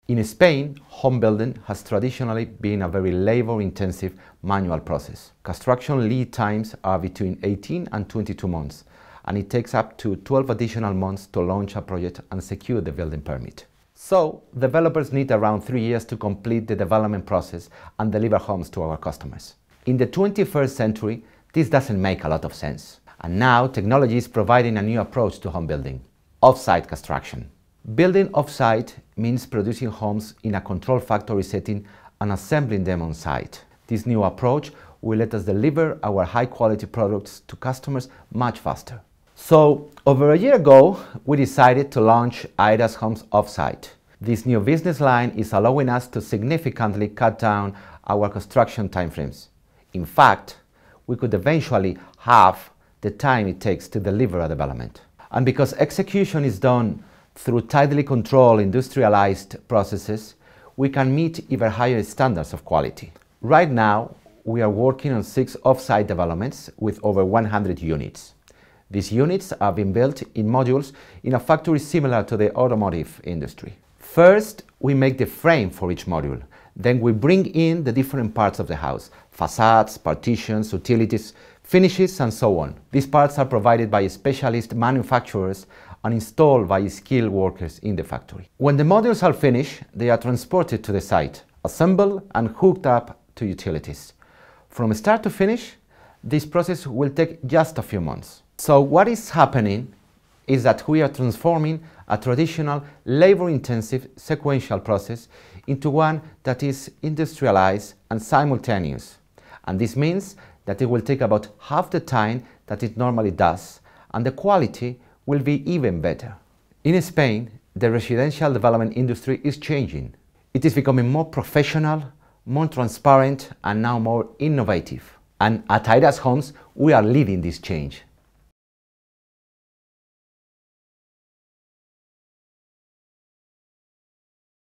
In Spain, home building has traditionally been a very labor-intensive manual process. Construction lead times are between 18 and 22 months, and it takes up to 12 additional months to launch a project and secure the building permit. So, developers need around 3 years to complete the development process and deliver homes to our customers. In the 21st century, this doesn't make a lot of sense. And now, technology is providing a new approach to home building: off-site construction. Building off-site means producing homes in a controlled factory setting and assembling them on site. This new approach will let us deliver our high-quality products to customers much faster. So, over a year ago, we decided to launch AEDAS Homes Off-Site. This new business line is allowing us to significantly cut down our construction timeframes. In fact, we could eventually halve the time it takes to deliver a development. And because execution is done through tightly controlled industrialized processes, we can meet even higher standards of quality. Right now, we are working on 6 off-site developments with over 100 units. These units are being built in modules in a factory similar to the automotive industry. First, we make the frame for each module. Then we bring in the different parts of the house: facades, partitions, utilities, finishes, and so on. These parts are provided by specialist manufacturers and installed by skilled workers in the factory. When the modules are finished, they are transported to the site, assembled and hooked up to utilities. From start to finish, this process will take just a few months. So what is happening is that we are transforming a traditional labor-intensive sequential process into one that is industrialized and simultaneous. And this means that it will take about half the time that it normally does, and the quality will be even better. In Spain, the residential development industry is changing. It is becoming more professional, more transparent, and now more innovative. And at AEDAS Homes, we are leading this change.